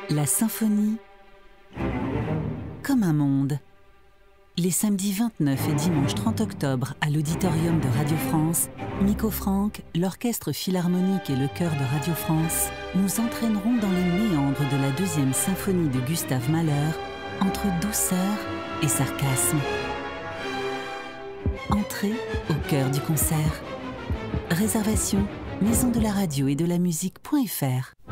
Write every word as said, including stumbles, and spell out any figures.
La symphonie comme un monde. Les samedis vingt-neuf et dimanche trente octobre à l'auditorium de Radio France, Miko Franck, l'Orchestre Philharmonique et le Chœur de Radio France nous entraîneront dans les méandres de la deuxième symphonie de Gustave Mahler, entre douceur et sarcasme. Entrez au cœur du concert. Réservation maison de la radio et de la musique point F R.